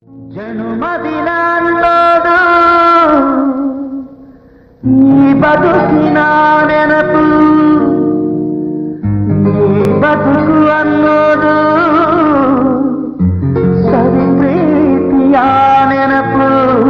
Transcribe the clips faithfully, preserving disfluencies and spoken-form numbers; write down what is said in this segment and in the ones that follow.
ಜನುಮದಿನ ಅನ್ನೋದು ಈ ಬದುಕಿನ ನೆನಪು, ಈ ಬದುಕು ಅನ್ನೋದು ಸವಿ ಪ್ರೀತಿಯ ನೆನಪು.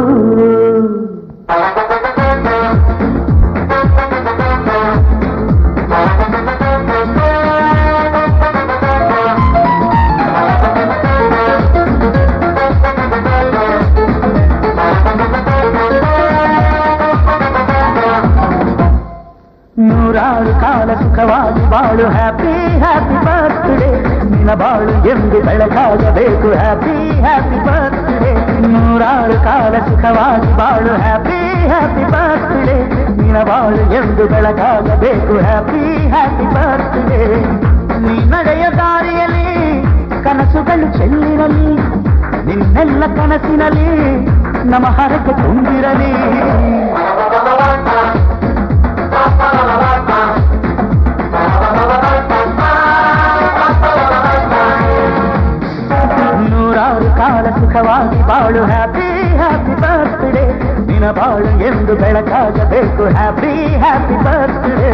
ನೂರಾರು ಕಾಲ ಸುಖವಾಗಿ ಬಾಳು, ಹ್ಯಾಪಿ ಹ್ಯಾಪಿ ಬರ್ತ್ಡೇ, ನಿನ್ನ ಬಾಳು ಎಂದು ಬೆಳಕಾಗಬೇಕು, ಹ್ಯಾಪಿ ಹ್ಯಾಪಿ ಬರ್ತ್ಡೇ. ನೂರಾರು ಕಾಲ ಸುಖವಾಗಿ ಬಾಳು, ಹ್ಯಾಪಿ ಹ್ಯಾಪಿ ಬರ್ತ್ಡೇ, ನಿನ್ನ ಬಾಳು ಎಂದು ಬೆಳಕಾಗಬೇಕು, ಹ್ಯಾಪಿ ಹ್ಯಾಪಿ ಬರ್ತ್ಡೇ. ನೀ ನಡೆಯ ದಾರಿಯಲ್ಲಿ ಕನಸುಗಳು ಚೆಲ್ಲಿರಲಿ, ನಿನ್ನೆಲ್ಲ ಕನಸಿನಲ್ಲಿ ನಮ್ಮ ಹರಕೆ ತುಂಬಿರಲಿ. ನೂರಾರು ಕಾಲ ಸುಖವಾಗಿ ಬಾಳು, ಹ್ಯಾಪಿ ಹ್ಯಾಪಿ ಬರ್ತ್ಡೇ, ನಿನ್ನ ಬಾಳು ಎಂದು ಬೆಳಕಾಗಬೇಕು, ಹ್ಯಾಪಿ ಹ್ಯಾಪಿ ಬರ್ತ್ಡೇ.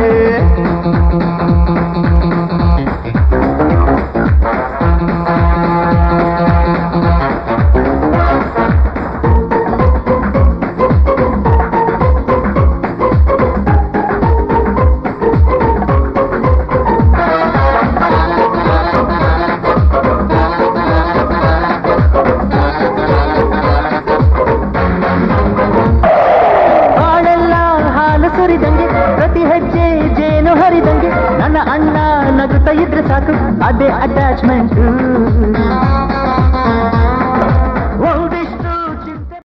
ಪ್ರತಿ ಹೆಜ್ಜೆ ಜೇನು ಹರಿದಂಗೆ ನನ್ನ ಅಣ್ಣ ನಗುತ್ತಾ ಇದ್ರೆ ಸಾಕು, ಅದೇ ಅಟ್ಯಾಚ್ಮೆಂಟ್.